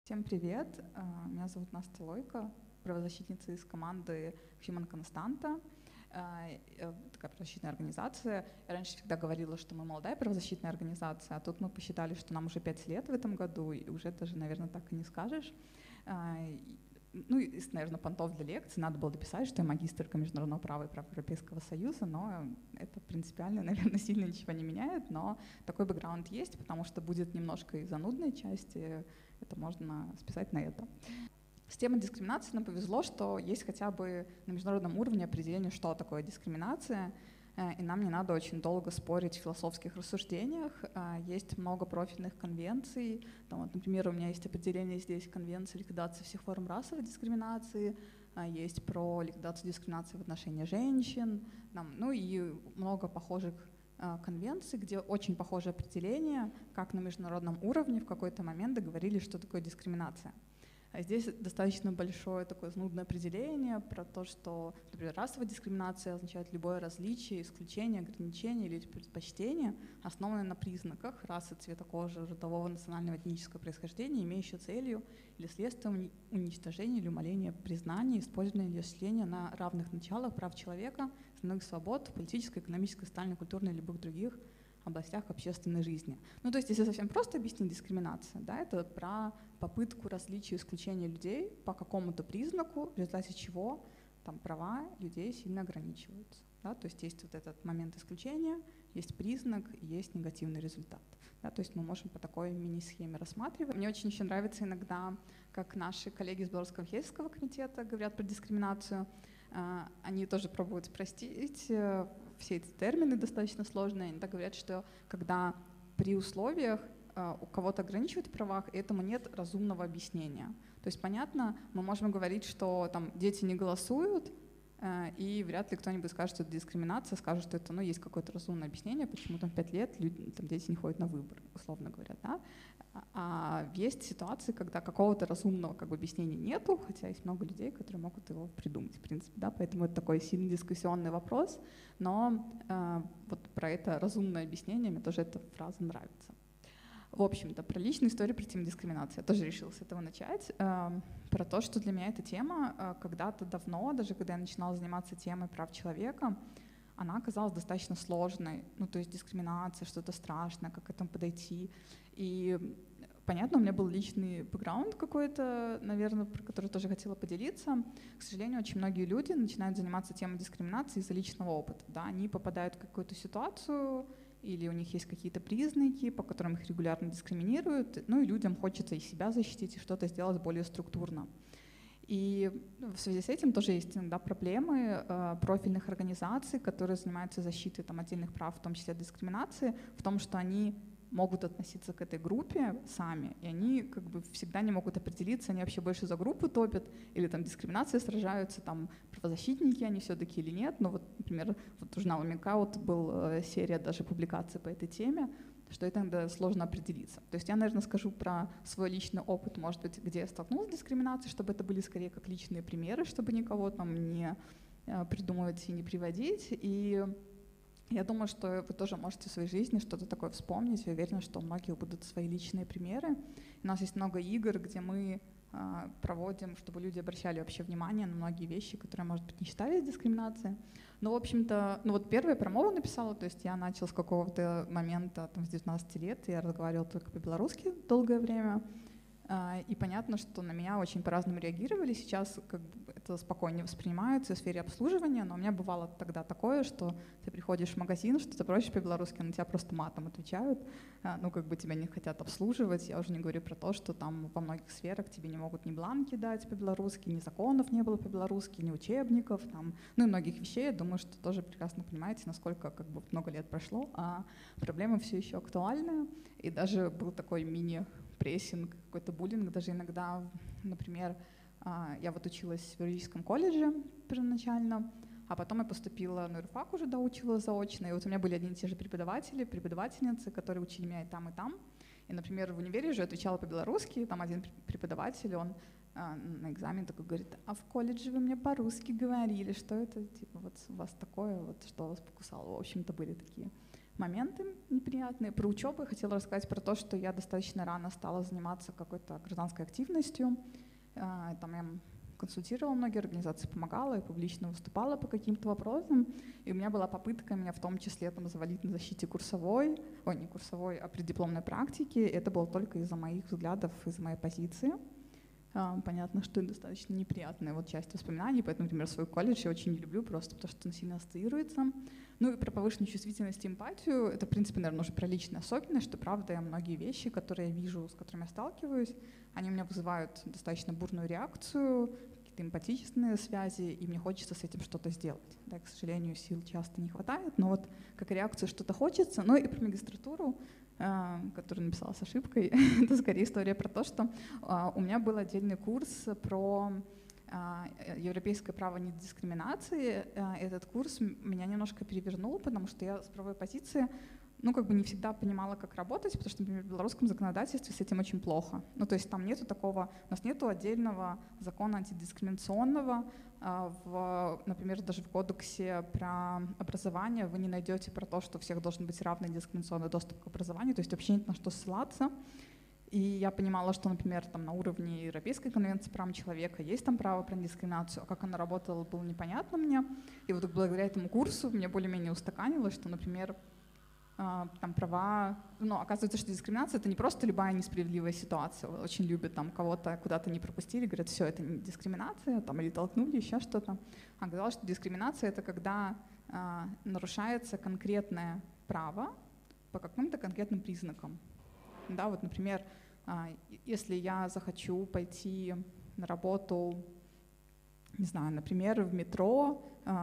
Всем привет, меня зовут Настя Лойко, правозащитница из команды Human Constanta. Такая правозащитная организация. Я раньше всегда говорила, что мы молодая правозащитная организация, а тут мы посчитали, что нам уже 5 лет в этом году, и уже даже, наверное, так и не скажешь. Ну, из, наверное, понтов для лекции надо было дописать, что я магистерка международного права и прав Европейского Союза, но это принципиально, наверное, сильно ничего не меняет, но такой бэкграунд есть, потому что будет немножко и занудной части, это можно списать на это. С темой дискриминации нам повезло, что есть хотя бы на международном уровне определение, что такое дискриминация, и нам не надо очень долго спорить в философских рассуждениях. Есть много профильных конвенций. Там, вот, например, у меня есть определение здесь конвенции ликвидации всех форм расовой дискриминации, есть про ликвидацию дискриминации в отношении женщин, ну и много похожих конвенций, где очень похожее определение, как на международном уровне в какой-то момент договорились, что такое дискриминация. Здесь достаточно большое такое нудное определение про то, что, например, расовая дискриминация означает любое различие, исключение, ограничение или предпочтение, основанное на признаках расы, цвета кожи, родового, национального, этнического происхождения, имеющее целью или следствием уничтожения или умаления признания, использования или осуществления на равных началах прав человека, основных свобод, политической, экономической, социальной, культурной или любых других областях общественной жизни. Ну, то есть, если совсем просто объяснить дискриминацию, да, это про попытку различия и исключения людей по какому-то признаку, в результате чего там права людей сильно ограничиваются. Да? То есть есть вот этот момент исключения, есть признак, есть негативный результат. Да? То есть мы можем по такой мини-схеме рассматривать. Мне очень еще нравится иногда, как наши коллеги из Белорусского Хельсинского комитета говорят про дискриминацию. Они тоже пробуют спростить все эти термины достаточно сложные. Они так говорят, что когда при условиях у кого-то ограничивают в правах, этому нет разумного объяснения. То есть, понятно, мы можем говорить, что там дети не голосуют, и вряд ли кто-нибудь скажет, что это дискриминация, скажет, что это есть какое-то разумное объяснение, почему там в 5 лет там, дети не ходят на выборы, условно говоря. Да? А есть ситуации, когда какого-то разумного объяснения нету, хотя есть много людей, которые могут его придумать, в принципе. Да? Поэтому это такой сильно дискуссионный вопрос, но вот про это разумное объяснение мне тоже эта фраза нравится. В общем-то, про личную историю про тему дискриминации. Я тоже решила с этого начать. Про то, что для меня эта тема когда-то давно, даже когда я начинала заниматься темой прав человека, она оказалась достаточно сложной. Ну, то есть дискриминация, что-то страшное, как к этому подойти. И понятно, у меня был личный бэкграунд какой-то, наверное, про который тоже хотела поделиться. К сожалению, очень многие люди начинают заниматься темой дискриминации из-за личного опыта. Да? Они попадают в какую-то ситуацию, или у них есть какие-то признаки, по которым их регулярно дискриминируют, ну и людям хочется и себя защитить, и что-то сделать более структурно. И в связи с этим тоже есть иногда проблемы профильных организаций, которые занимаются защитой отдельных прав, в том числе дискриминации, в том, что они могут относиться к этой группе сами, и они всегда не могут определиться, они вообще больше за группу топят, или там дискриминацией сражаются, там правозащитники они все-таки или нет. Но вот, например, вот у журнала Микаут была серия даже публикаций по этой теме, что это иногда сложно определиться. То есть я, наверное, скажу про свой личный опыт, может быть, где я столкнулась с дискриминацией, чтобы это были скорее как личные примеры, чтобы никого там не придумывать и не приводить. И я думаю, что вы тоже можете в своей жизни что-то такое вспомнить. Я уверена, что у многих будут свои личные примеры. У нас есть много игр, где мы проводим, чтобы люди обращали вообще внимание на многие вещи, которые, может быть, не считались дискриминацией. Но, в общем-то, вот первое про мову написала, то есть я начала с какого-то момента, с 19 лет, я разговаривала только по-белорусски долгое время. И понятно, что на меня очень по-разному реагировали. Сейчас это спокойнее воспринимается в сфере обслуживания, но у меня бывало тогда такое, что ты приходишь в магазин, что ты просишь по-белорусски, на тебя просто матом отвечают, тебя не хотят обслуживать. Я уже не говорю про то, что там во многих сферах тебе не могут ни бланки дать по-белорусски, ни законов не было по-белорусски, ни учебников, и многих вещей. Я думаю, что тоже прекрасно понимаете, насколько много лет прошло, а проблема все еще актуальная. И даже был такой мини-прессинг, какой-то буллинг, даже иногда, например, я вот училась в юридическом колледже первоначально, а потом я поступила на юрфак, уже доучила заочно, и вот у меня были одни и те же преподаватели, преподавательницы, которые учили меня и там, и там. И, например, в универе уже отвечала по-белорусски, там один преподаватель, он на экзамен такой говорит: а в колледже вы мне по-русски говорили, что это, вот у вас такое, вот что вас покусало. В общем-то, были такие моменты неприятные. Про учебу я хотела рассказать про то, что я достаточно рано стала заниматься какой-то гражданской активностью. Там я консультировала многие организации, помогала и публично выступала по каким-то вопросам. И у меня была попытка меня в том числе там завалить на защите курсовой, не курсовой, а преддипломной практики. Это было только из-за моих взглядов, из-за моей позиции. Понятно, что это достаточно неприятная вот часть воспоминаний, поэтому, например, свой колледж я очень не люблю, просто потому что он сильно ассоциируется. Ну и про повышенную чувствительность и эмпатию, это, в принципе, наверное, уже про личные особенности, что, правда, многие вещи, которые я вижу, с которыми я сталкиваюсь, они у меня вызывают достаточно бурную реакцию, какие-то эмпатичные связи, и мне хочется с этим что-то сделать. Да, к сожалению, сил часто не хватает, но вот как реакцию что-то хочется. Ну и про магистратуру, которую написала с ошибкой, это скорее история про то, что у меня был отдельный курс про европейское право недискриминации. Этот курс меня немножко перевернул, потому что я с правовой позиции не всегда понимала, как работать, потому что, например, в белорусском законодательстве с этим очень плохо. Ну, то есть там нету такого, у нас нету отдельного закона антидискриминационного. Например, даже в кодексе про образование вы не найдете про то, что у всех должен быть равный дискриминационный доступ к образованию, то есть вообще нет на что ссылаться. И я понимала, что, например, там на уровне Европейской конвенции прав человека есть там право про дискриминацию, а как она работала, было непонятно мне. И вот благодаря этому курсу мне более-менее устаканилось, что, например, там права, оказывается, что дискриминация — это не просто любая несправедливая ситуация. Очень любят там кого-то куда-то не пропустили, говорят, все, это не дискриминация, там, или толкнули, еще что-то. А оказалось, что дискриминация — это когда нарушается конкретное право по каким-то конкретным признакам. Да, вот, например, если я захочу пойти на работу, не знаю, например, в метро,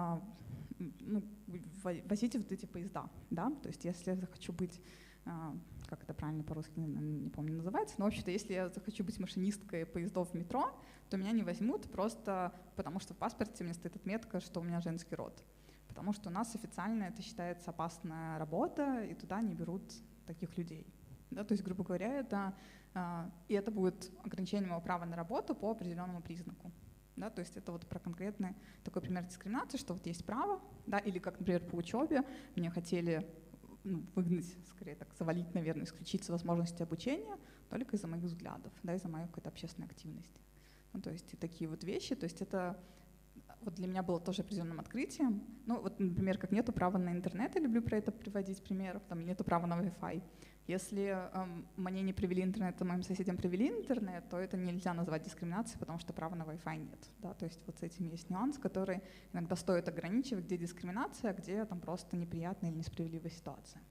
возите вот эти поезда, да, то есть если я захочу быть, как это правильно по-русски, не помню, называется, но, в общем-то, если я захочу быть машинисткой поездов в метро, то меня не возьмут просто потому, что в паспорте у меня стоит отметка, что у меня женский род, потому что у нас официально это считается опасная работа, и туда не берут таких людей. Да, то есть, грубо говоря, и это будет ограничение моего права на работу по определенному признаку. Да, то есть это вот про конкретный такой пример дискриминации, что вот есть право, да, или как, например, по учебе мне хотели выгнать, скорее так, завалить, наверное, исключить с возможности обучения только из-за моих взглядов, да, из-за моей какой-то общественной активности. Ну, то есть и такие вот вещи, то есть это вот для меня было тоже определенным открытием. Ну, вот, например, как нету права на интернет, я люблю про это приводить примеров, там нету права на Wi-Fi. Если мне не привели интернет, а моим соседям привели интернет, то это нельзя назвать дискриминацией, потому что права на Wi-Fi нет. Да? То есть вот с этим есть нюанс, который иногда стоит ограничивать, где дискриминация, а где там просто неприятная или несправедливая ситуация.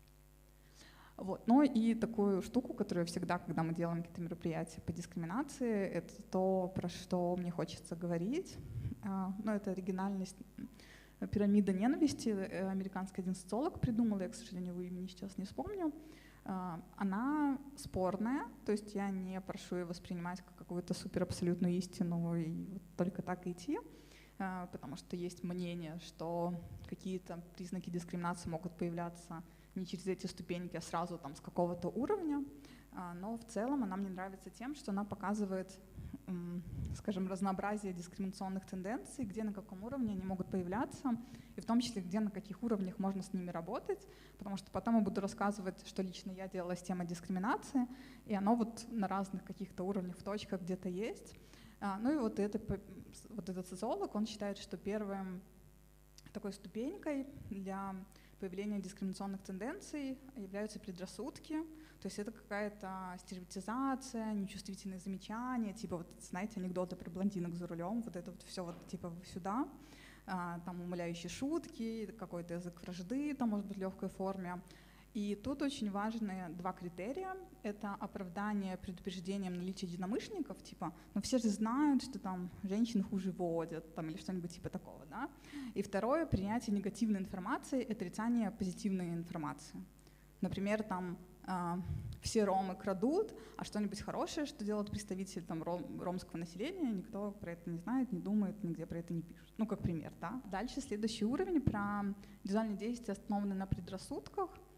Вот. Но и такую штуку, которую всегда, когда мы делаем какие-то мероприятия по дискриминации, это то, про что мне хочется говорить. Это оригинальность. Пирамида ненависти, американский один социолог придумал, я, к сожалению, его имени сейчас не вспомню. Она спорная, то есть я не прошу ее воспринимать как какую-то суперабсолютную истину и вот только так идти, потому что есть мнение, что какие-то признаки дискриминации могут появляться не через эти ступеньки, а сразу там с какого-то уровня. Но в целом она мне нравится тем, что она показывает, скажем, разнообразие дискриминационных тенденций, где на каком уровне они могут появляться, и в том числе, где на каких уровнях можно с ними работать, потому что потом я буду рассказывать, что лично я делала с темой дискриминации, и оно вот на разных каких-то уровнях, в точках где-то есть. Ну и вот этот социолог, он считает, что первой такой ступенькой для появления дискриминационных тенденций являются предрассудки. То есть это какая-то стереотипизация, нечувствительные замечания, типа вот, знаете, анекдоты про блондинок за рулем, вот это вот все вот типа сюда, там умаляющие шутки, какой-то язык вражды, там может быть в легкой форме. И тут очень важны два критерия. Это оправдание предупреждением наличия единомышленников, типа, все же знают, что там женщины хуже водят, там, или что-нибудь типа такого, да. И второе, принятие негативной информации и отрицание позитивной информации. Например, там все ромы крадут, а что-нибудь хорошее, что делают представители там, ромского населения, никто про это не знает, не думает, нигде про это не пишет. Ну, как пример, да. Дальше следующий уровень про визуальные действия, основанные на предрассудках.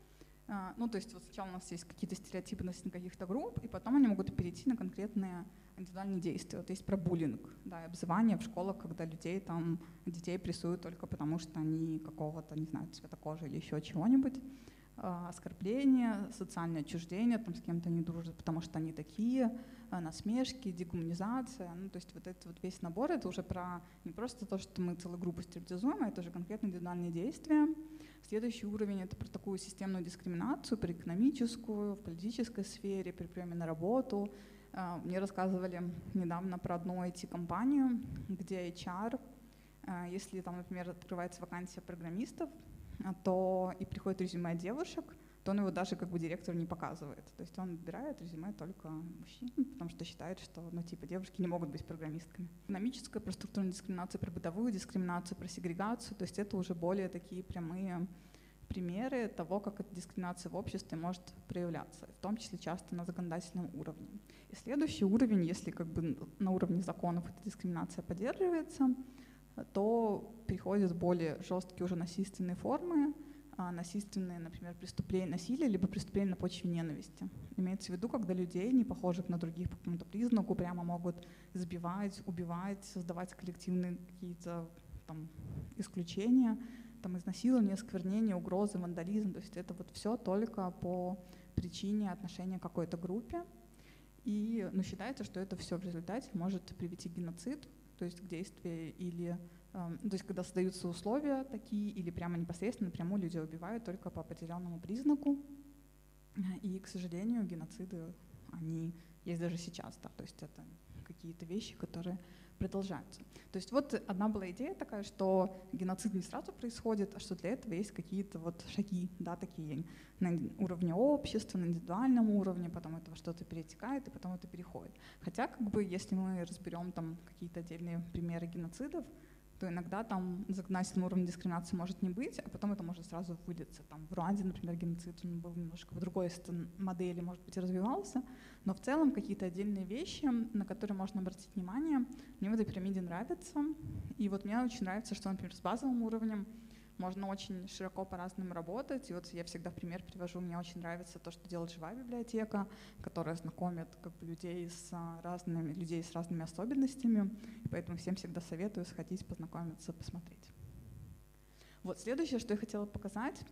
Ну, то есть вот сначала у нас есть какие-то стереотипы относительно каких-то групп, и потом они могут перейти на конкретные индивидуальные действия. Вот есть про буллинг, да, и обзывание в школах, когда детей прессуют только потому, что они какого-то, не знаю, цвета кожи или еще чего-нибудь. Оскорбление, социальное отчуждение, там с кем-то не дружат, потому что они такие, насмешки, дегуманизация. Ну, то есть вот этот вот весь набор, это уже про не просто то, что мы целую группу стереотизуем, а это уже конкретно индивидуальные действия. Следующий уровень — это про такую системную дискриминацию, про экономическую, в политической сфере, при приеме на работу. Мне рассказывали недавно про одну IT-компанию, где HR, если там, например, открывается вакансия программистов, то и приходит резюме девушек, то он его даже как бы директору не показывает. То есть он выбирает резюме только мужчин, потому что считает, что ну, типа девушки не могут быть программистками. Экономическая, про структурную дискриминацию, про бытовую дискриминацию, про сегрегацию, то есть это уже более такие прямые примеры того, как эта дискриминация в обществе может проявляться, в том числе часто на законодательном уровне. И следующий уровень, если как бы на уровне законов эта дискриминация поддерживается, то переходят в более жесткие уже насильственные формы, насильственные, например, преступления насилия, либо преступления на почве ненависти. Имеется в виду, когда людей, не похожих на других по какому-то признаку, прямо могут избивать, убивать, создавать коллективные какие-то там исключения, там изнасилование, осквернение, угрозы, вандализм. То есть это вот все только по причине отношения к какой-то группе. И считается, что это все в результате может привести к геноциду, то есть к действию или, то есть когда создаются условия такие, или прямо непосредственно напрямую людей убивают только по определенному признаку. И, к сожалению, геноциды, они есть даже сейчас, да, то есть это какие-то вещи, которые продолжаются. То есть вот одна была идея такая, что геноцид не сразу происходит, а что для этого есть какие-то вот шаги, да, такие на уровне общества, на индивидуальном уровне, потом это во что-то перетекает, и потом это переходит. Хотя, как бы, если мы разберем там какие-то отдельные примеры геноцидов, то иногда там на законодательном уровне дискриминации может не быть, а потом это может сразу вылиться. Там в Руанде, например, геноцид он был немножко в другой модели, может быть, развивался, но в целом какие-то отдельные вещи, на которые можно обратить внимание, мне в этой пирамиде нравятся. И вот мне очень нравится, что, например, с базовым уровнем можно очень широко по-разному работать. И вот я всегда в пример привожу, мне очень нравится то, что делает живая библиотека, которая знакомит как бы, людей с разными особенностями. И поэтому всем всегда советую сходить, познакомиться, посмотреть. Вот следующее, что я хотела показать.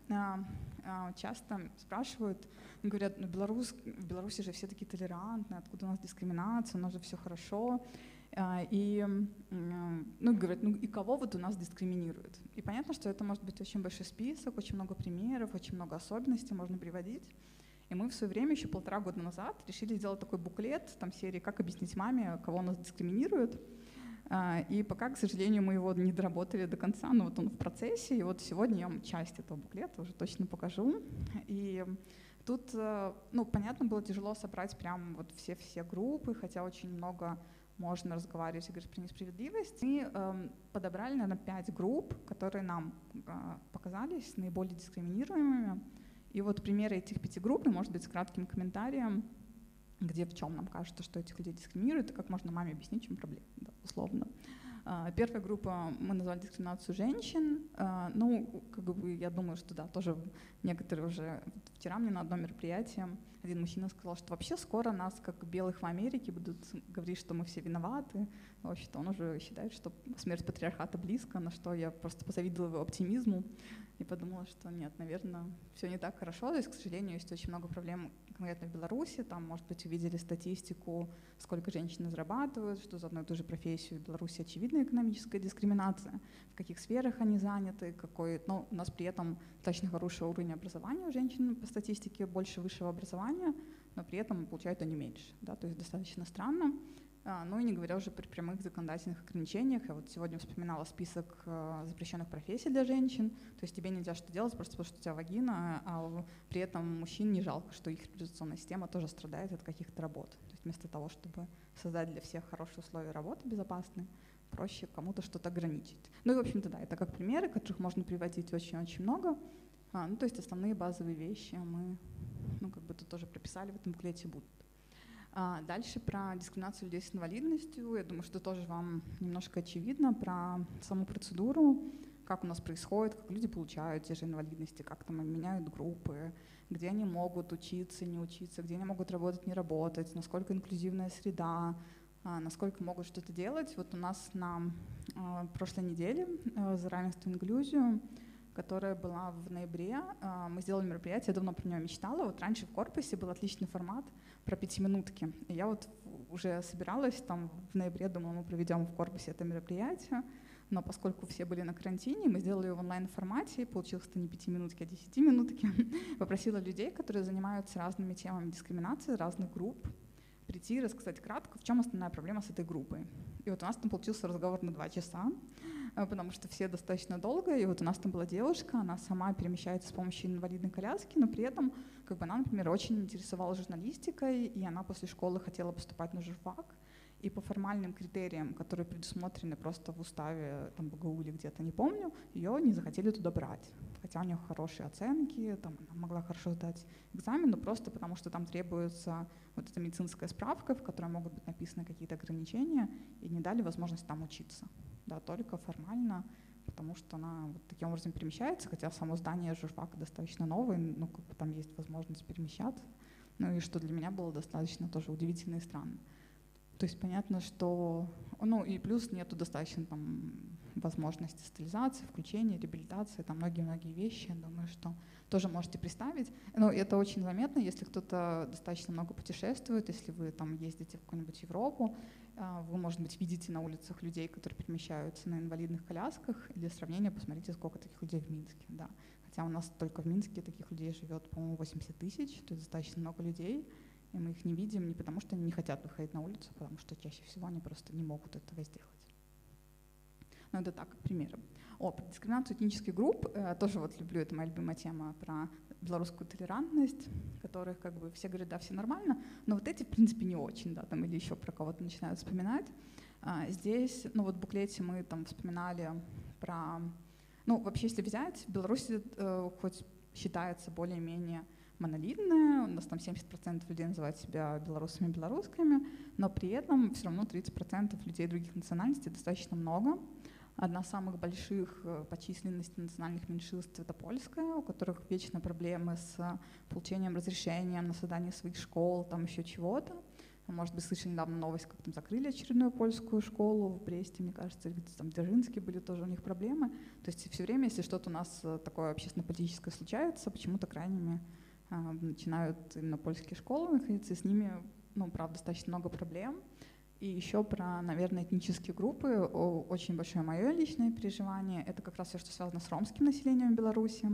Часто спрашивают, говорят, в Беларуси же все такие толерантные, откуда у нас дискриминация, у нас же все хорошо. И говорят, и кого вот у нас дискриминируют? И понятно, что это может быть очень большой список, очень много примеров, очень много особенностей можно приводить. И мы в свое время, еще 1,5 года назад, решили сделать такой буклет, там серии «Как объяснить маме, кого нас дискриминируют». И пока, к сожалению, мы его не доработали до конца, но вот он в процессе, и вот сегодня я вам часть этого буклета уже точно покажу. И тут, понятно, было тяжело собрать прям вот все группы, хотя очень много можно разговаривать и говорить про несправедливость. Мы подобрали, наверное, 5 групп, которые нам показались наиболее дискриминируемыми. И вот примеры этих 5 групп, может быть, с кратким комментарием, где в чем нам кажется, что этих людей дискриминируют, и как можно маме объяснить, в чем проблема, да, условно. Первая группа мы назвали дискриминацию женщин. Я думаю, что да, тоже некоторые уже... Вчера мне на одном мероприятии один мужчина сказал, что вообще скоро нас, как белых в Америке, будут говорить, что мы все виноваты. В общем-то, он уже считает, что смерть патриархата близко, на что я просто позавидовала его оптимизму и подумала, что нет, наверное, все не так хорошо. То есть, к сожалению, есть очень много проблем конкретно в Беларуси. Там, может быть, увидели статистику, сколько женщины зарабатывают, что за одну и ту же профессию в Беларуси очевидная экономическая дискриминация, в каких сферах они заняты, но у нас при этом достаточно хороший уровень образования у женщин по статистике, больше высшего образования, но при этом получают они меньше. Да, то есть достаточно странно. Ну и не говоря уже при прямых законодательных ограничениях. Я вот сегодня вспоминала список запрещенных профессий для женщин. То есть тебе нельзя что делать просто потому, что у тебя вагина, а при этом мужчин не жалко, что их репродукционная система тоже страдает от каких-то работ. То есть вместо того, чтобы создать для всех хорошие условия работы безопасные, проще кому-то что-то ограничить. Ну и, в общем-то, да, это как примеры, которых можно приводить очень-очень много. То есть основные базовые вещи мы тут тоже прописали, в этом буклете будут. Дальше про дискриминацию людей с инвалидностью. Я думаю, что тоже вам немножко очевидно про саму процедуру, как у нас происходит, как люди получают те же инвалидности, как там они меняют группы, где они могут учиться, не учиться, где они могут работать, не работать, насколько инклюзивная среда, насколько могут что-то делать. Вот у нас на прошлой неделе за равенство и инклюзию, которая была в ноябре, мы сделали мероприятие, я давно про него мечтала. Вот раньше в корпусе был отличный формат про 5-минутки. И я вот уже собиралась там в ноябре, думала, мы проведем в корпусе это мероприятие. Но поскольку все были на карантине, мы сделали ее в онлайн-формате, получилось-то не 5-минутки, а 10-минутки. Попросила людей, которые занимаются разными темами дискриминации, разных групп, прийти и рассказать кратко, в чем основная проблема с этой группой. И вот у нас там получился разговор на 2 часа, потому что все достаточно долго, и вот у нас там была девушка, она сама перемещается с помощью инвалидной коляски, но при этом как бы она, например, очень интересовалась журналистикой, и она после школы хотела поступать на журфак, и по формальным критериям, которые предусмотрены просто в уставе там, БГУ или где-то, не помню, ее не захотели туда брать. Хотя у нее хорошие оценки, там, она могла хорошо сдать экзамен, но просто потому что там требуется вот эта медицинская справка, в которой могут быть написаны какие-то ограничения, и не дали возможность там учиться. Да, только формально, потому что она вот таким образом перемещается, хотя само здание журфака достаточно новое, ну, как бы там есть возможность перемещаться. Ну и что для меня было достаточно тоже удивительно и странно. То есть понятно, что, ну и плюс нету достаточно там возможности социализации, включения, реабилитации, там многие-многие вещи, я думаю, что тоже можете представить. Но это очень заметно, если кто-то достаточно много путешествует, если вы там ездите в какую-нибудь Европу, вы, может быть, видите на улицах людей, которые перемещаются на инвалидных колясках, и для сравнения посмотрите, сколько таких людей в Минске, да. Хотя у нас только в Минске таких людей живет, по-моему, 80 тысяч, то есть достаточно много людей, и мы их не видим не потому, что они не хотят выходить на улицу, а потому что чаще всего они просто не могут этого сделать. Но это так, примеры. Про дискриминацию этнических групп, тоже вот люблю, это моя любимая тема, про белорусскую толерантность, которых как бы все говорят, да, все нормально, но вот эти, в принципе, не очень, да, там или еще про кого-то начинают вспоминать. Здесь, ну вот в буклете мы там вспоминали про, ну вообще, если взять, в Беларуси хоть считается более-менее монолитная, у нас там 70% людей называют себя белорусами и белорусками, но при этом все равно 30% людей других национальностей достаточно много. Одна из самых больших по численности национальных меньшинств — это польская, у которых вечно проблемы с получением разрешения на создание своих школ, там еще чего-то. Может быть, слышали недавно новость, как там закрыли очередную польскую школу в Бресте, мне кажется, или там в Дзержинске были тоже у них проблемы. То есть все время, если что-то у нас такое общественно-политическое случается, почему-то крайними начинают именно польские школы находиться, и с ними, ну, правда, достаточно много проблем. И еще про, наверное, этнические группы. Очень большое мое личное переживание — это как раз все, что связано с ромским населением Беларуси.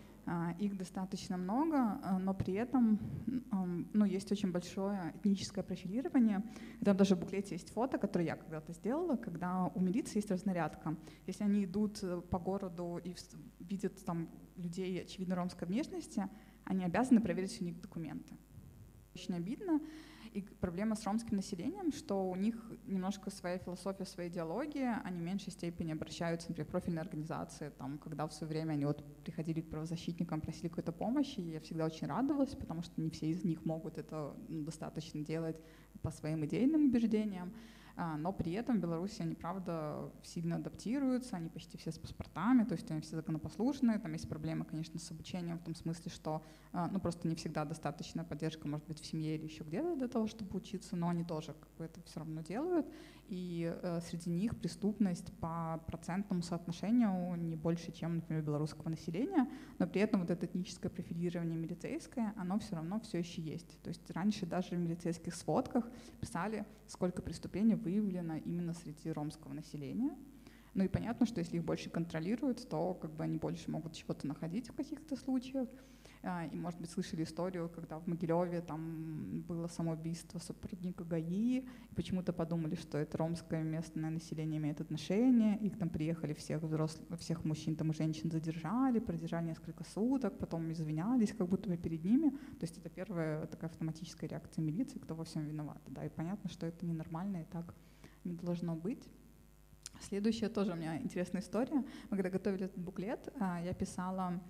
Их достаточно много, но при этом, ну, есть очень большое этническое профилирование. И там даже в буклете есть фото, которое я когда-то сделала, когда у милиции есть разнарядка. Если они идут по городу и видят там людей, очевидно, ромской внешности, они обязаны проверить у них документы. Очень обидно. И проблема с ромским населением, что у них немножко своя философия, своя идеология, они в меньшей степени обращаются, например, в профильные организации, там, когда в свое время они вот приходили к правозащитникам, просили какой-то помощи, и я всегда очень радовалась, потому что не все из них могут это достаточно делать по своим идейным убеждениям. Но при этом в Беларуси они, правда, сильно адаптируются, они почти все с паспортами, то есть они все законопослушные. Там есть проблемы, конечно, с обучением в том смысле, что ну, просто не всегда достаточная поддержка, может быть, в семье или еще где-то для того, чтобы учиться, но они тоже как бы это все равно делают. И среди них преступность по процентному соотношению не больше, чем, например, белорусского населения, но при этом вот это этническое профилирование милицейское, оно все равно все еще есть. То есть раньше даже в милицейских сводках писали, сколько преступлений выявлено именно среди ромского населения. Ну и понятно, что если их больше контролируют, то как бы они больше могут чего-то находить в каких-то случаях. И, может быть, слышали историю, когда в Могилеве там было самоубийство сотрудника ГАИ, и почему-то подумали, что это ромское местное население имеет отношение, их там приехали всех мужчин там и женщин задержали, продержали несколько суток, потом извинялись как будто бы перед ними. То есть это первая такая автоматическая реакция милиции, кто во всем виноват. Да, и понятно, что это ненормально и так не должно быть. Следующая тоже у меня интересная история. Мы когда готовили этот буклет, я писала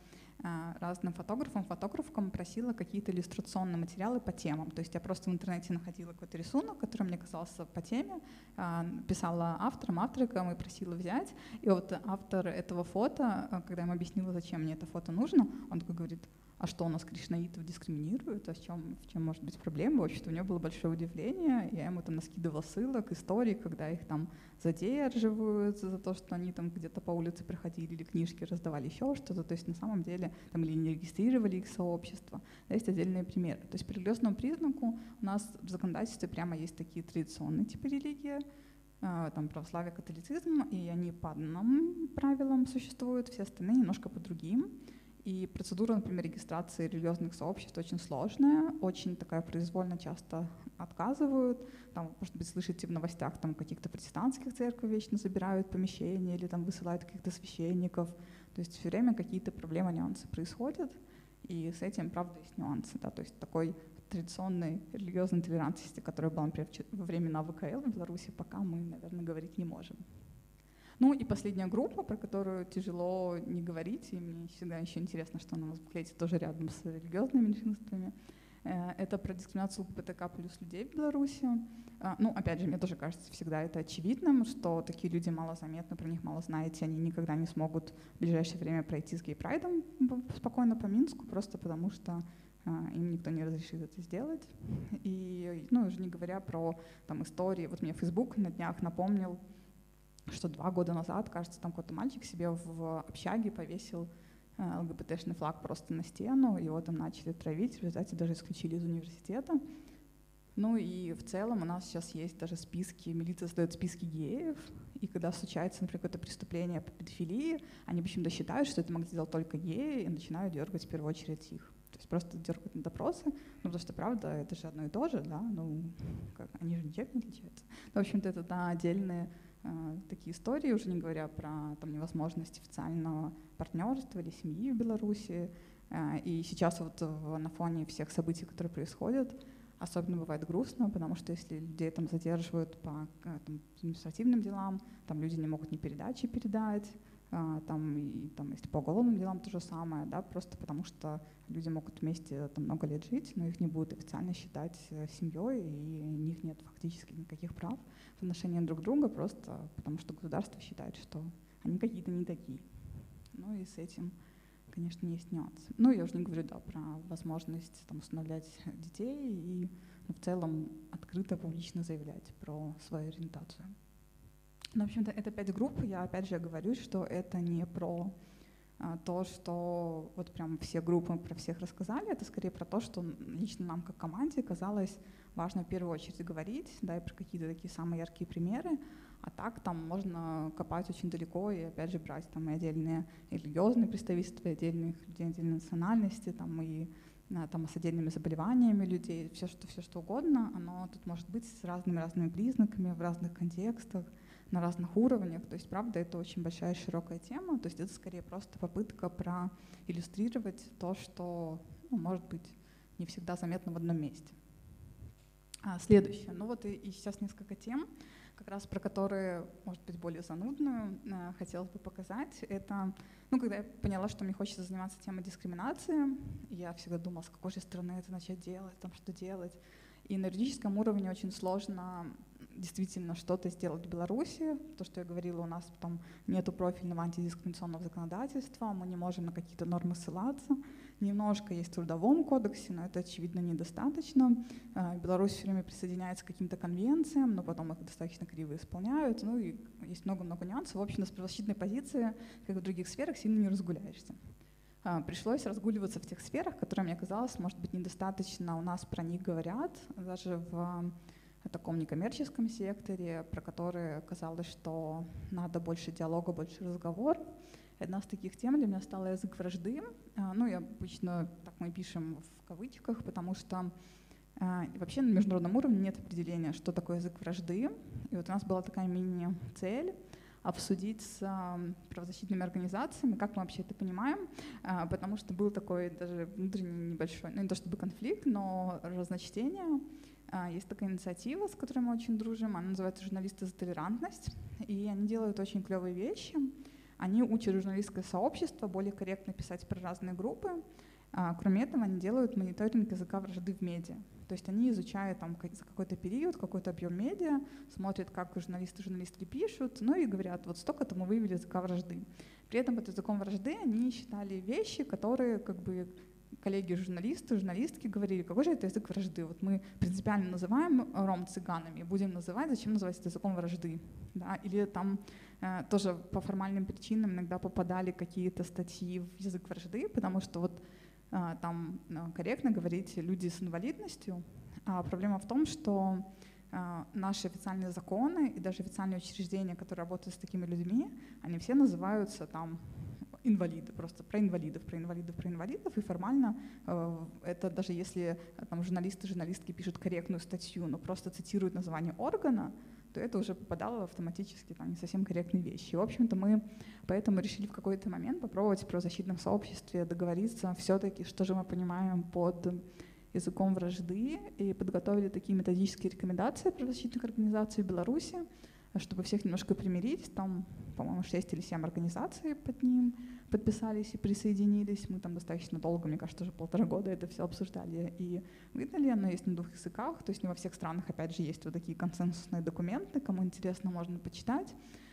разным фотографам, фотографкам просила какие-то иллюстрационные материалы по темам. То есть я просто в интернете находила какой-то рисунок, который мне казался по теме, писала авторам, авторкам и просила взять. И вот автор этого фото, когда я ему объяснила, зачем мне это фото нужно, он такой говорит: а что, у нас кришнаитов дискриминируют, в чем может быть проблема? В общем-то, у него было большое удивление, я ему там наскидывала ссылок, историй, когда их там задерживают за то, что они там где-то по улице проходили или книжки раздавали, еще что-то, то есть на самом деле там или не регистрировали их сообщество. Есть отдельные примеры. То есть по религиозному признаку у нас в законодательстве прямо есть такие традиционные типы религии, там православие, католицизм, и они по одним правилам существуют, все остальные немножко по другим. И процедура, например, регистрации религиозных сообществ очень сложная, очень такая произвольно, часто отказывают. Там, может быть, слышите в новостях, там каких-то протестантских церквей вечно забирают помещения или там высылают каких-то священников. То есть все время какие-то проблемы, нюансы происходят, и с этим, правда, есть нюансы. Да? То есть такой традиционной религиозной толерантности, которая была, например, во времена ВКЛ в Беларуси, пока мы, наверное, говорить не можем. Ну и последняя группа, про которую тяжело не говорить, и мне всегда еще интересно, что она у нас в буклете тоже рядом с религиозными меньшинствами, это про дискриминацию ЛГБТК плюс людей в Беларуси. Ну, опять же, мне тоже кажется всегда это очевидным, что такие люди малозаметны, про них мало знаете, они никогда не смогут в ближайшее время пройти с гей-прайдом спокойно по Минску, просто потому что им никто не разрешит это сделать. И, ну, уже не говоря про там истории, вот мне Facebook на днях напомнил, что 2 года назад, кажется, там какой-то мальчик себе в общаге повесил ЛГБТшный флаг просто на стену, его там начали травить, в результате даже исключили из университета. Ну и в целом у нас сейчас есть даже списки, милиция создает списки геев, и когда случается, например, какое-то преступление по педофилии, они почему-то считают, что это могли сделать только геи, и начинают дергать в первую очередь их. То есть просто дергать на допросы, ну потому что, правда, это же одно и то же, да, ну как, они же ничем не отличаются. Но, в общем-то, это да, отдельные такие истории, уже не говоря про там, невозможность официального партнерства или семьи в Беларуси. И сейчас вот на фоне всех событий, которые происходят, особенно бывает грустно, потому что если людей там задерживают по там, административным делам, там люди не могут ни передачи передать, там, и, там, если по уголовным делам то же самое, да, просто потому что люди могут вместе там, много лет жить, но их не будут официально считать семьей, и у них нет фактически никаких прав в отношении друг друга, просто потому что государство считает, что они какие-то не такие. Ну и с этим, конечно, есть нюансы. Ну, я уже не говорю, да, про возможность там, усыновлять детей и в целом открыто, публично заявлять про свою ориентацию. Ну, в общем-то, это 5 групп. Я опять же говорю, что это не про то, что вот прям все группы про всех рассказали, это скорее про то, что лично нам как команде казалось важно в первую очередь говорить, да, и про какие-то такие самые яркие примеры, а так там можно копать очень далеко и опять же брать там и отдельные религиозные представительства, и отдельных людей, отдельной национальности, там и там, с отдельными заболеваниями людей, все что угодно, оно тут может быть с разными признаками, в разных контекстах, на разных уровнях. То есть, правда, это очень большая широкая тема. То есть это скорее просто попытка проиллюстрировать то, что, ну, может быть, не всегда заметно в одном месте. Следующее. Ну вот и сейчас несколько тем, как раз про которые, может быть, более занудную хотелось бы показать. Это, ну, когда я поняла, что мне хочется заниматься темой дискриминации, я всегда думала, с какой же стороны это начать делать, там что делать. И на юридическом уровне очень сложно действительно что-то сделать в Беларуси. То, что я говорила, у нас там нету профильного антидискриминационного законодательства, мы не можем на какие-то нормы ссылаться. Немножко есть в Трудовом кодексе, но это, очевидно, недостаточно. Беларусь все время присоединяется к каким-то конвенциям, но потом их достаточно криво исполняют. Ну и есть много-много нюансов. В общем, с правозащитной позиции, как и в других сферах, сильно не разгуляешься. Пришлось разгуливаться в тех сферах, которые, мне казалось, может быть, недостаточно у нас про них говорят, даже в таком некоммерческом секторе, про который казалось, что надо больше диалога, больше разговора. Одна из таких тем для меня стала язык вражды. Ну, и обычно так мы пишем в кавычках, потому что вообще на международном уровне нет определения, что такое язык вражды. И вот у нас была такая мини-цель обсудить с правозащитными организациями, как мы вообще это понимаем, потому что был такой даже внутренний небольшой, ну не то чтобы конфликт, но разночтение. Есть такая инициатива, с которой мы очень дружим, она называется «Журналисты за толерантность», и они делают очень клевые вещи. они учат журналистское сообщество более корректно писать про разные группы. Кроме этого, они делают мониторинг языка вражды в медиа. То есть они изучают там за какой-то период, какой-то объем медиа, смотрят, как журналисты пишут, ну и говорят, вот столько-то мы выявили языка вражды. При этом под языком вражды они считали вещи, которые как бы коллеги-журналисты, журналистки говорили, какой же это язык вражды. Вот мы принципиально называем ром цыганами, будем называть, зачем называть это языком вражды. Да? Или там тоже по формальным причинам иногда попадали какие-то статьи в язык вражды, потому что вот там корректно говорить люди с инвалидностью. А проблема в том, что наши официальные законы и даже официальные учреждения, которые работают с такими людьми, они все называются там инвалиды, просто про инвалидов, и формально это даже если там журналисты-журналистки пишут корректную статью, но просто цитируют название органа, то это уже попадало автоматически там не совсем корректные вещи. И, в общем-то, мы поэтому решили в какой-то момент попробовать в правозащитном сообществе договориться все-таки, что же мы понимаем под языком вражды, и подготовили такие методические рекомендации правозащитных организаций в Беларуси, чтобы всех немножко примирить. Там, по-моему, 6 или 7 организаций под ним подписались и присоединились. Мы там достаточно долго, мне кажется, уже 1,5 года это все обсуждали и выдали. Оно есть на 2 языках, то есть не во всех странах, опять же, есть вот такие консенсусные документы. Кому интересно, можно почитать.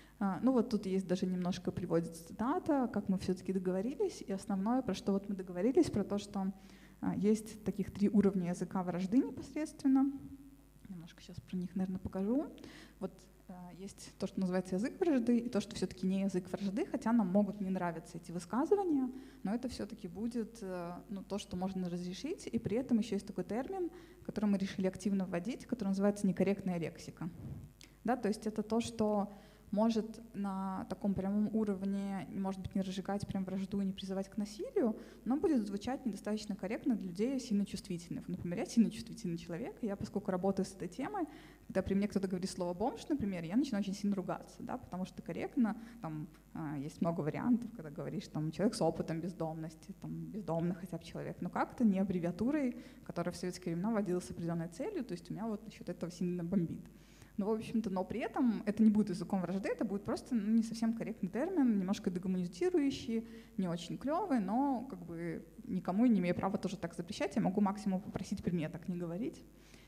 Ну вот тут есть даже немножко приводится цитата, как мы все-таки договорились. И основное, про что вот мы договорились, про то, что есть таких 3 уровня языка вражды непосредственно. Немножко сейчас про них, наверное, покажу. Вот есть то, что называется язык вражды, и то, что все-таки не язык вражды, хотя нам могут не нравиться эти высказывания, но это все-таки будет то, что можно разрешить. И при этом еще есть такой термин, который мы решили активно вводить, который называется некорректная лексика. Да, то есть это то, что может на таком прямом уровне, может быть, не разжигать прям вражду и не призывать к насилию, но будет звучать недостаточно корректно для людей сильно чувствительных. Например, я сильно чувствительный человек, и я, поскольку работаю с этой темой, когда при мне кто-то говорит слово «бомж», например, я начинаю очень сильно ругаться, да, потому что корректно, там есть много вариантов, когда говоришь, там, человек с опытом бездомности, там, бездомный хотя бы человек, но как-то не аббревиатурой, которая в советские времена вводилась с определенной целью, то есть у меня вот насчет этого сильно бомбит. Ну, в общем-то, но при этом это не будет языком вражды, это будет просто не совсем корректный термин, немножко дегуманизирующий, не очень клевый, но как бы никому не имею права тоже так запрещать, я могу максимум попросить при мне так не говорить.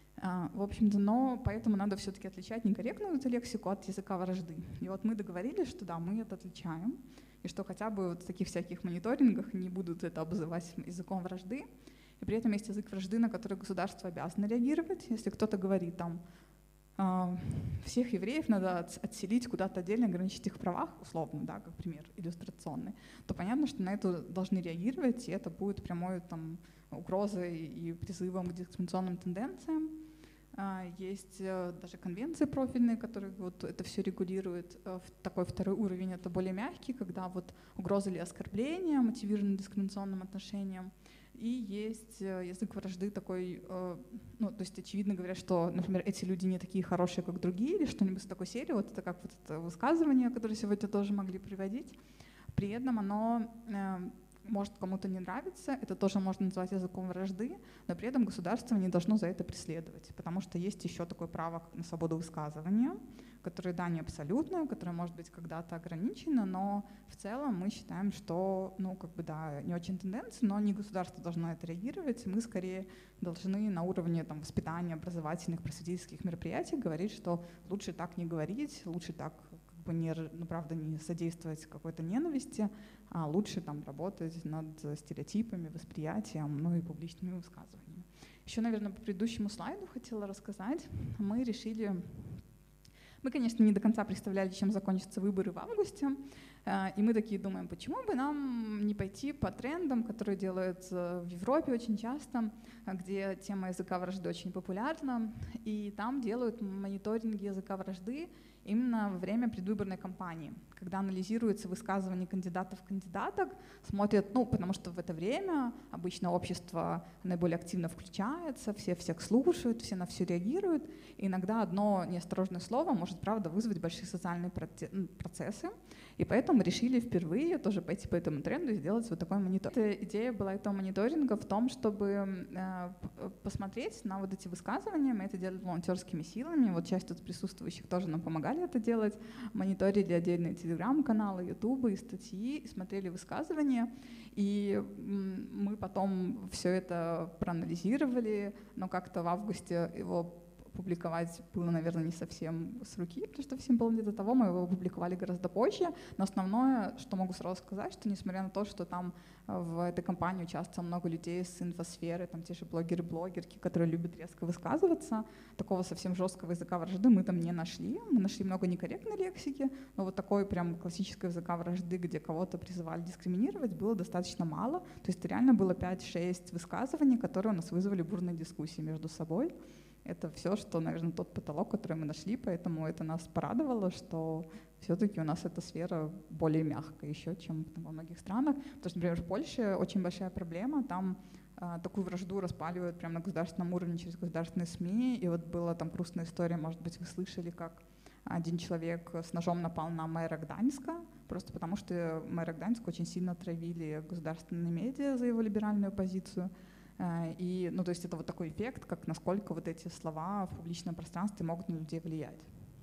В общем-то, но поэтому надо все-таки отличать некорректную эту лексику от языка вражды. И вот мы договорились, что да, мы это отличаем, и что хотя бы вот в таких всяких мониторингах не будут это обзывать языком вражды, и при этом есть язык вражды, на который государство обязано реагировать. Если кто-то говорит там, всех евреев надо отселить куда-то отдельно, ограничить их в правах, условно, да, как пример иллюстрационный, то понятно, что на это должны реагировать, и это будет прямой там, угрозой и призывом к дискриминационным тенденциям. Есть даже конвенции профильные, которые вот это все регулируют. Такой 2-й уровень — это более мягкий, когда вот угроза или оскорбления мотивированы дискриминационным отношением. И есть язык вражды такой, ну, то есть очевидно говорят, что, например, эти люди не такие хорошие, как другие, или что-нибудь с такой серии. Вот это как вот это высказывание, которое сегодня тоже могли приводить. При этом оно может кому-то не нравиться, это тоже можно назвать языком вражды, но при этом государство не должно за это преследовать, потому что есть еще такое право на свободу высказывания, которое, да, не абсолютное, которое может быть когда-то ограничено, но в целом мы считаем, что, ну, как бы, да, не очень тенденция, но не государство должно на это реагировать, мы скорее должны на уровне там, воспитания, образовательных, просветительских мероприятий говорить, что лучше так не говорить, лучше так не, ну, правда, не содействовать какой-то ненависти, а лучше там работать над стереотипами, восприятием, ну и публичными высказываниями. Еще, наверное, по предыдущему слайду хотела рассказать. Мы решили... Мы, конечно, не до конца представляли, чем закончатся выборы в августе, и мы такие думаем, почему бы нам не пойти по трендам, которые делаются в Европе очень часто, где тема языка вражды очень популярна, и там делают мониторинги языка вражды именно во время предвыборной кампании, когда анализируется высказывание кандидатов-кандидаток, смотрят, ну, потому что в это время обычно общество наиболее активно включается, все всех слушают, все на все реагируют, и иногда одно неосторожное слово может, правда, вызвать большие социальные процессы, и поэтому мы решили впервые тоже пойти по этому тренду и сделать вот такой мониторинг. Идея была этого мониторинга в том, чтобы посмотреть на вот эти высказывания, мы это делали волонтерскими силами, вот часть тут присутствующих тоже нам помогает продолжали это делать, мониторили отдельные телеграм-каналы, ютубы и статьи, и смотрели высказывания. И мы потом все это проанализировали, но как-то в августе его публиковать было, наверное, не совсем с руки, потому что в символе до того мы его публиковали гораздо позже. Но основное, что могу сразу сказать, что несмотря на то, что там в этой кампании участвовало много людей с инфосферы, там те же блогеры-блогерки, которые любят резко высказываться, такого совсем жесткого языка вражды мы там не нашли. Мы нашли много некорректной лексики, но вот такой прям классического языка вражды, где кого-то призывали дискриминировать, было достаточно мало. То есть реально было 5-6 высказываний, которые у нас вызвали бурные дискуссии между собой. Это все, что, наверное, тот потолок, который мы нашли, поэтому это нас порадовало, что все-таки у нас эта сфера более мягкая еще, чем во многих странах. Потому что, например, в Польше очень большая проблема, там такую вражду распаливают прямо на государственном уровне через государственные СМИ. И вот была там грустная история, может быть, вы слышали, как один человек с ножом напал на мэра Гданьска, просто потому что мэра Гданьска очень сильно травили государственные медиа за его либеральную позицию. И, ну, то есть это вот такой эффект, как насколько вот эти слова в публичном пространстве могут на людей влиять.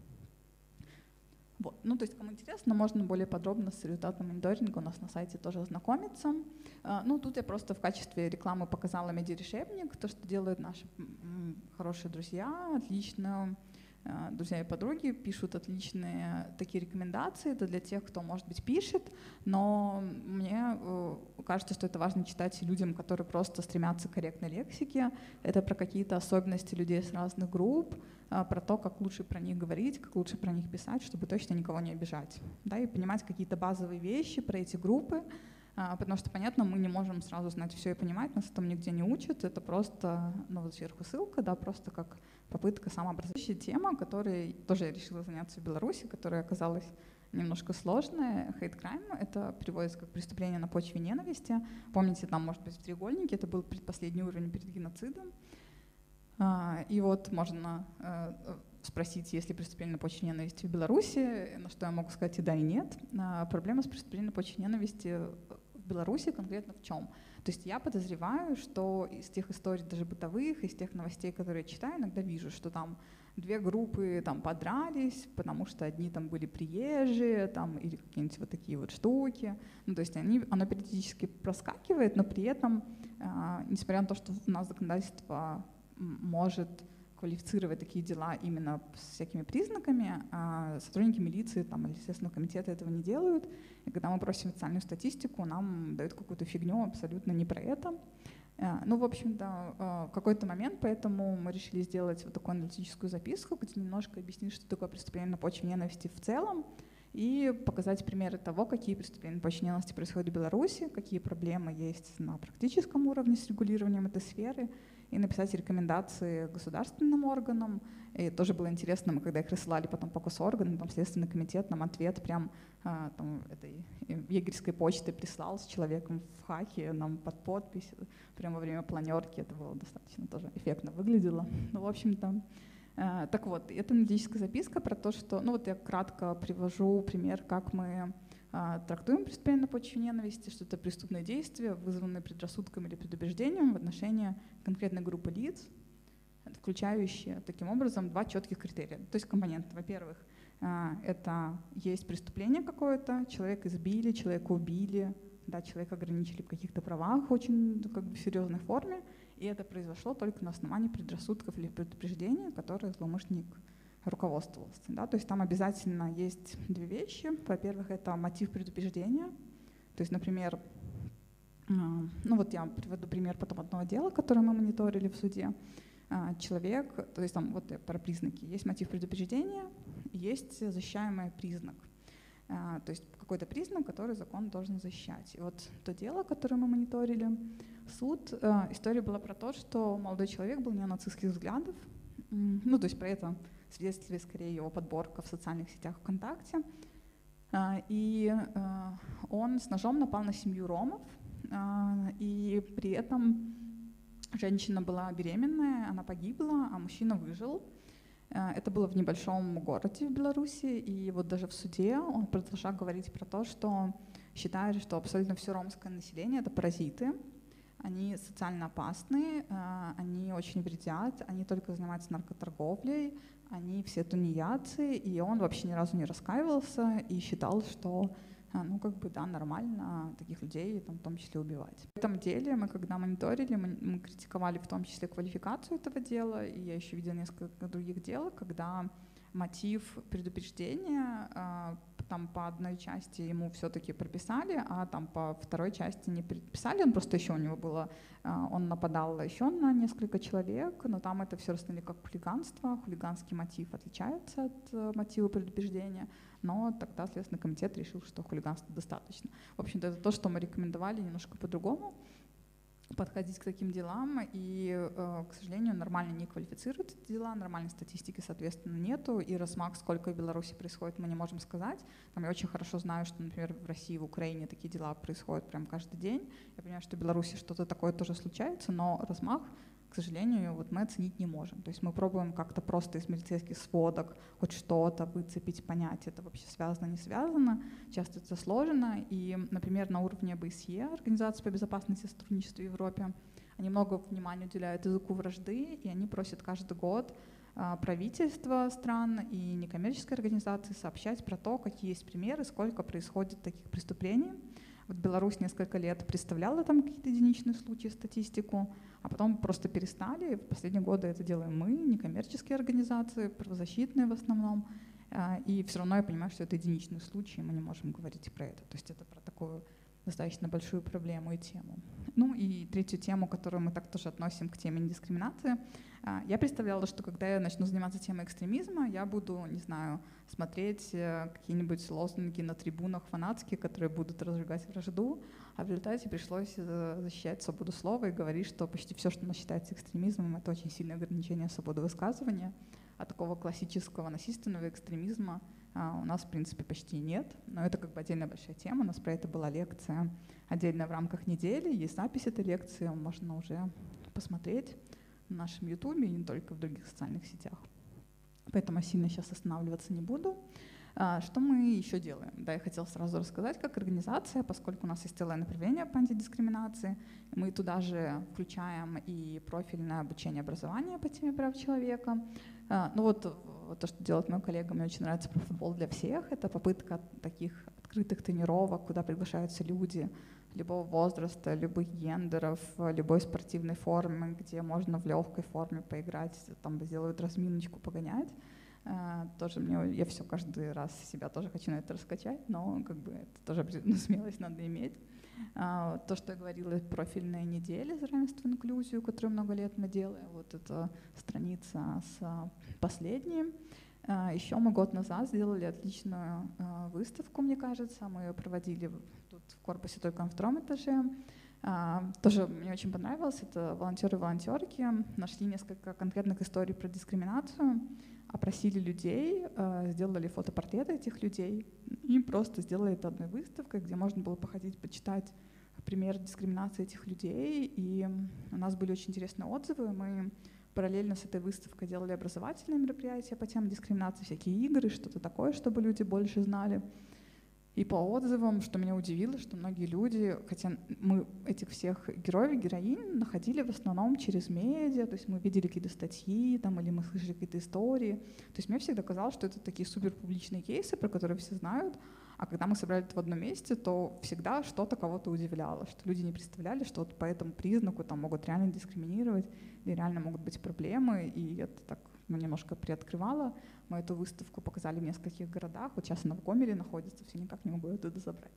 Вот. Ну, то есть, кому интересно, можно более подробно с результатом мониторинга у нас на сайте тоже ознакомиться. Ну, тут я просто в качестве рекламы показала медиарешебник, то, что делают наши хорошие друзья, отлично. Друзья и подруги пишут отличные такие рекомендации. Это для тех, кто, может быть, пишет, но мне кажется, что это важно читать людям, которые просто стремятся к корректной лексике. Это про какие-то особенности людей с разных групп, про то, как лучше про них говорить, как лучше про них писать, чтобы точно никого не обижать. Да, и понимать какие-то базовые вещи про эти группы, потому что, понятно, мы не можем сразу знать все и понимать, нас этому нигде не учат. Это просто, ну вот сверху ссылка, да, просто как попытка самообразующая тема, которой тоже я решила заняться в Беларуси, которая оказалась немножко сложная. Hate crime — это переводится как преступление на почве ненависти. Помните, там, может быть, в треугольнике это был предпоследний уровень перед геноцидом. И вот можно спросить, есть ли преступление на почве ненависти в Беларуси, на что я могу сказать и да, и нет. Проблема с преступлением на почве ненависти в Беларуси конкретно в чем? То есть я подозреваю, что из тех историй даже бытовых, из тех новостей, которые я читаю, иногда вижу, что там две группы там подрались, потому что одни там были приезжие, там, или какие-нибудь вот такие вот штуки. Ну, то есть оно периодически проскакивает, но при этом, несмотря на то, что у нас законодательство может квалифицировать такие дела именно с всякими признаками, сотрудники милиции там, или Следственного комитета этого не делают. И когда мы просим официальную статистику, нам дают какую-то фигню абсолютно не про это. Ну, в общем-то, в какой-то момент поэтому мы решили сделать вот такую аналитическую записку, где немножко объяснить, что такое преступление на почве ненависти в целом, и показать примеры того, какие преступления на почве ненависти происходят в Беларуси, какие проблемы есть на практическом уровне с регулированием этой сферы, и написать рекомендации государственным органам. И тоже было интересно, мы когда их рассылали потом по госорганам, там Следственный комитет нам ответ прям там, этой егерской почты прислал с человеком в хаке нам под подпись прямо во время планерки. Это было достаточно тоже эффектно выглядело. Ну, в общем-то, так вот, это аналитическая записка про то, что, ну вот я кратко привожу пример, как мы трактуем преступление на почве ненависти, что это преступное действие, вызванное предрассудком или предубеждением в отношении конкретной группы лиц, включающие таким образом два четких критерия. То есть компоненты. Во-первых, это есть преступление какое-то, человека избили, человека убили, да, человека ограничили в каких-то правах очень как бы, в серьезной форме, и это произошло только на основании предрассудков или предупреждения, которые злоумышленник руководствовался. Да? То есть там обязательно есть две вещи. Во-первых, это мотив предупреждения. То есть, например, ну вот я приведу пример потом одного дела, которое мы мониторили в суде. Человек, то есть там вот про признаки. Есть мотив предупреждения, есть защищаемый признак. То есть какой-то признак, который закон должен защищать. И вот то дело, которое мы мониторили, суд, история была про то, что молодой человек был неонацистских взглядов. Ну, то есть про это свидетельствует скорее его подборка в социальных сетях ВКонтакте. И он с ножом напал на семью ромов, и при этом женщина была беременная, она погибла, а мужчина выжил. Это было в небольшом городе в Беларуси, и вот даже в суде он продолжал говорить про то, что считает, что абсолютно все ромское население — это паразиты, они социально опасны, они очень вредят, они только занимаются наркоторговлей, они все тунеядцы, и он вообще ни разу не раскаивался и считал, что да, нормально таких людей там, в том числе убивать. В этом деле мы, когда мониторили, мы критиковали в том числе квалификацию этого дела, и я еще видела несколько других дел, когда мотив предупреждения там по одной части ему все-таки прописали, а там по второй части не предписали, он просто еще у него было, он нападал еще на несколько человек, но там это все расценили как хулиганство, хулиганский мотив отличается от мотива предупреждения, но тогда Следственный комитет решил, что хулиганства достаточно. В общем-то, это то, что мы рекомендовали немножко по-другому подходить к таким делам, и, к сожалению, нормально не квалифицируют эти дела, нормальной статистики, соответственно, нету, и размах, сколько в Беларуси происходит, мы не можем сказать. Там я очень хорошо знаю, что, например, в России, в Украине такие дела происходят прям каждый день. Я понимаю, что в Беларуси что-то такое тоже случается, но размах, к сожалению, вот мы оценить не можем. То есть мы пробуем как-то просто из милицейских сводок хоть что-то выцепить, понять, это вообще связано, не связано. Часто это сложно. И, например, на уровне ОБСЕ, Организации по безопасности и сотрудничеству в Европе, они много внимания уделяют языку вражды, и они просят каждый год правительства стран и некоммерческие организации сообщать про то, какие есть примеры, сколько происходит таких преступлений. Вот Беларусь несколько лет представляла там какие-то единичные случаи, статистику, а потом просто перестали. В последние годы это делаем мы, некоммерческие организации, правозащитные в основном. И все равно я понимаю, что это единичные случаи, мы не можем говорить про это. То есть это про такую достаточно большую проблему и тему. Ну и третью тему, которую мы так тоже относим к теме недискриминации. Я представляла, что когда я начну заниматься темой экстремизма, я буду, не знаю, смотреть какие-нибудь лозунги на трибунах фанатские, которые будут разжигать вражду, а в результате пришлось защищать свободу слова и говорить, что почти все, что у нас считается экстремизмом, это очень сильное ограничение свободы высказывания, а такого классического насильственного экстремизма у нас, в принципе, почти нет, но это как бы отдельная большая тема, у нас про это была лекция отдельно в рамках недели, есть запись этой лекции, можно уже посмотреть на нашем ютубе и не только в других социальных сетях. Поэтому сильно сейчас останавливаться не буду. Что мы еще делаем? Да, я хотела сразу рассказать, как организация, поскольку у нас есть целое направление по антидискриминации, мы туда же включаем и профильное обучение образования по теме прав человека. Ну вот то, что делает мой коллега, мне очень нравится про футбол для всех. Это попытка таких открытых тренировок, куда приглашаются люди любого возраста, любых гендеров, любой спортивной формы, где можно в легкой форме поиграть, там сделают разминочку, погонять. Тоже я все каждый раз себя тоже хочу на это раскачать, но как бы это тоже определенную смелость надо иметь. То, что я говорила, профильные недели за равенство и инклюзию, которую много лет мы делаем, вот эта страница с последней. Еще мы год назад сделали отличную выставку, мне кажется, мы ее проводили тут в корпусе только на втором этаже. Тоже мне очень понравилось, это волонтеры и волонтерки нашли несколько конкретных историй про дискриминацию, опросили людей, сделали фотопортреты этих людей и просто сделали это одной выставкой, где можно было походить, почитать пример дискриминации этих людей. И у нас были очень интересные отзывы. Мы параллельно с этой выставкой делали образовательные мероприятия по темам дискриминации, всякие игры, что-то такое, чтобы люди больше знали. И по отзывам, что меня удивило, что многие люди, хотя мы этих всех героев и героинь находили в основном через медиа, то есть мы видели какие-то статьи там, или мы слышали какие-то истории. То есть мне всегда казалось, что это такие суперпубличные кейсы, про которые все знают, а когда мы собрали это в одном месте, то всегда что-то кого-то удивляло, что люди не представляли, что вот по этому признаку там могут реально дискриминировать, или реально могут быть проблемы, и это так немножко приоткрывало. Мы эту выставку показали в нескольких городах. Вот сейчас она в Гомеле находится, все никак не могу ее туда забрать.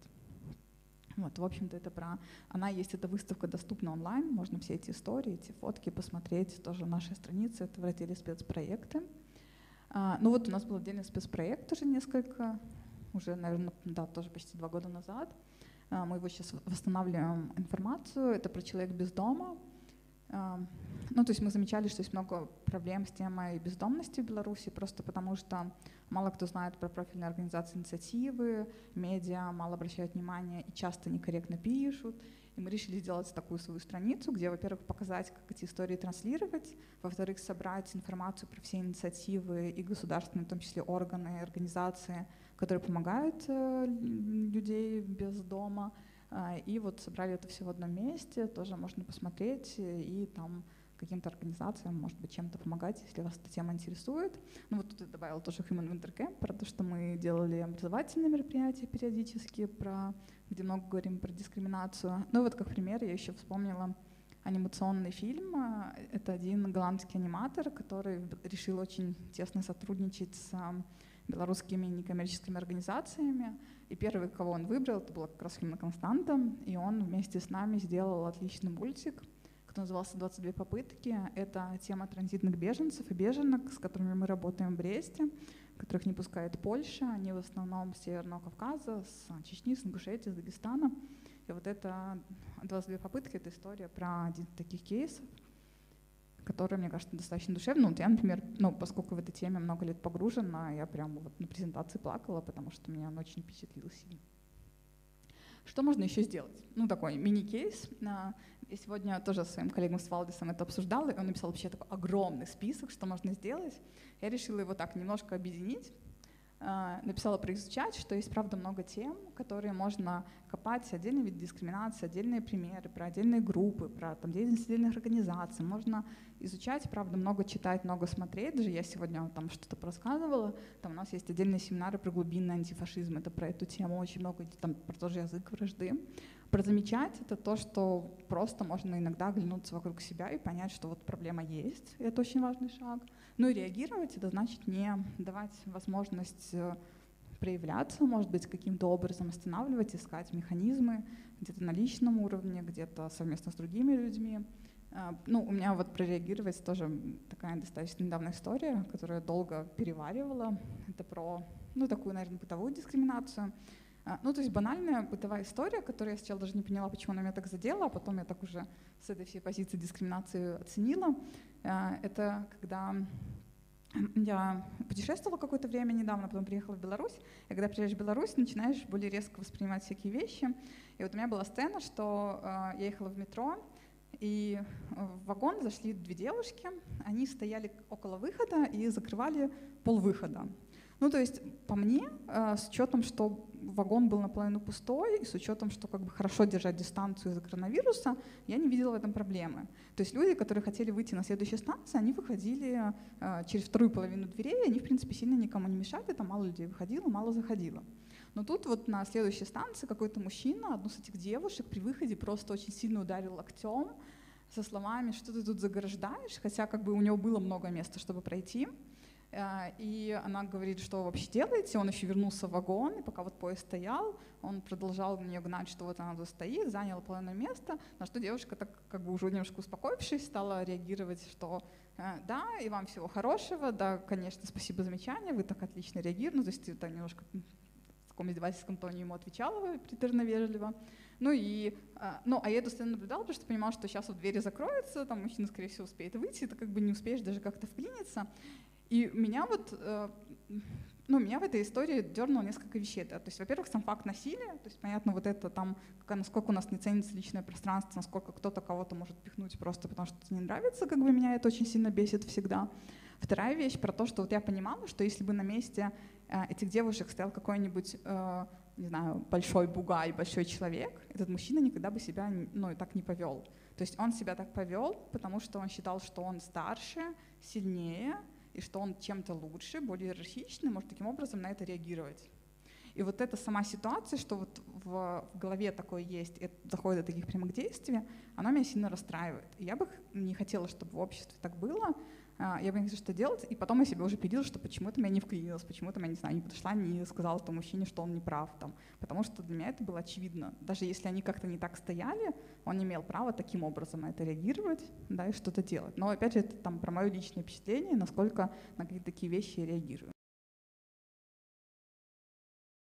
Вот, в общем-то, это про... Она есть, эта выставка доступна онлайн, можно все эти истории, эти фотки посмотреть тоже на нашей странице, это в разделе спецпроекты. Ну вот у нас был отдельный спецпроект уже несколько, уже, наверное, да, тоже почти 2 года назад. Мы его сейчас восстанавливаем информацию, это про «Человек без дома». Ну, то есть мы замечали, что есть много проблем с темой бездомности в Беларуси, просто потому что мало кто знает про профильные организации, инициативы, медиа мало обращают внимание и часто некорректно пишут. И мы решили сделать такую свою страницу, где, во-первых, показать, как эти истории транслировать, во-вторых, собрать информацию про все инициативы и государственные, в том числе органы и организации, которые помогают людей без дома, И вот собрали это все в одном месте, тоже можно посмотреть и там каким-то организациям, может быть, чем-то помогать, если вас эта тема интересует. Ну вот тут я добавила тоже Human Winter Camp, про то, что мы делали образовательные мероприятия периодически, где много говорим про дискриминацию. Ну и вот как пример я еще вспомнила анимационный фильм. Это один голландский аниматор, который решил очень тесно сотрудничать с белорусскими некоммерческими организациями. И первый, кого он выбрал, это была как раз Химна Константа, и он вместе с нами сделал отличный мультик, который назывался «22 попытки». Это тема транзитных беженцев и беженок, с которыми мы работаем в Бресте, которых не пускает Польша. Они в основном с Северного Кавказа, с Чечни, с Ингушетии, с Дагестана. И вот это 22 попытки — это история про один из таких кейсов, который, мне кажется, достаточно душевный. Вот я, например, поскольку в этой теме много лет погружена, я прямо вот на презентации плакала, потому что меня он очень впечатлил сильно. Что можно еще сделать? Такой мини-кейс. Я сегодня тоже со своим коллегом с Валдисом это обсуждала, и он написал вообще такой огромный список, что можно сделать. Я решила его так немножко объединить. Написала произучать, что есть, правда, много тем, которые можно копать, отдельный вид дискриминации, отдельные примеры, про отдельные группы, про деятельность отдельных организаций. Можно изучать, правда, много читать, много смотреть. Даже я сегодня там что-то рассказывала. Там у нас есть отдельные семинары про глубинный антифашизм. Это про эту тему очень много, там про тоже язык вражды. Про замечать — это то, что просто можно иногда оглянуться вокруг себя и понять, что вот проблема есть. И это очень важный шаг. Ну и реагировать — это значит не давать возможность проявляться, может быть, каким-то образом останавливать, искать механизмы где-то на личном уровне, где-то совместно с другими людьми. У меня вот прореагировать тоже такая достаточно недавняя история, которую я долго переваривала. Это про, такую, наверное, бытовую дискриминацию. То есть банальная бытовая история, которую я сначала даже не поняла, почему она меня так задела, а потом я так уже с этой всей позиции дискриминации оценила. Это когда я путешествовала какое-то время недавно, потом приехала в Беларусь. И когда приезжаешь в Беларусь, начинаешь более резко воспринимать всякие вещи. И вот у меня была сцена, что я ехала в метро, и в вагон зашли две девушки. Они стояли около выхода и закрывали полвыхода. То есть по мне, с учетом, что вагон был наполовину пустой, и с учетом, что хорошо держать дистанцию из-за коронавируса, я не видела в этом проблемы. То есть люди, которые хотели выйти на следующей станции, они выходили через вторую половину дверей, и они, в принципе, сильно никому не мешали, там мало людей выходило, мало заходило. Но тут вот на следующей станции какой-то мужчина, одну с этих девушек, при выходе просто очень сильно ударил локтем со словами, что ты тут заграждаешь, хотя у него было много места, чтобы пройти. И она говорит, что вы вообще делаете. Он еще вернулся в вагон, и пока вот поезд стоял, он продолжал на нее гнать, что вот она тут стоит, заняла половину места, на что девушка, так уже немножко успокоившись, стала реагировать, что да, и вам всего хорошего, да, конечно, спасибо за замечание, вы так отлично реагируете. То есть это немножко в таком издевательском тоне ему отвечала приторно вежливо. А я эту сцену наблюдала, потому что понимала, что сейчас вот двери закроются, там мужчина, скорее всего, успеет выйти, ты не успеешь даже как-то вклиниться. И меня меня в этой истории дернуло несколько вещей. То есть, во-первых, сам факт насилия, то есть, понятно, вот это там, насколько у нас не ценится личное пространство, насколько кто-то кого-то может пихнуть просто потому, что это не нравится, меня это очень сильно бесит всегда. Вторая вещь про то, что вот я понимала, что если бы на месте этих девушек стоял какой-нибудь, не знаю, большой бугай, большой человек, этот мужчина никогда бы себя так не повел. То есть он себя так повел, потому что он считал, что он старше, сильнее, и что он чем-то лучше, более иерархичный, может таким образом на это реагировать. И вот эта сама ситуация, что вот в голове такое есть, и доходит до таких прямых действий, она меня сильно расстраивает. И я бы не хотела, чтобы в обществе так было, я бы не знала, что делать, и потом я себе уже пилила, что почему-то меня не вклинилась, почему-то я, не знаю, не подошла, не сказала этому мужчине, что он не прав, потому что для меня это было очевидно. Даже если они как-то не так стояли, он не имел права таким образом на это реагировать, да, и что-то делать. Но опять же, это про мое личное впечатление, насколько на какие-то такие вещи я реагирую.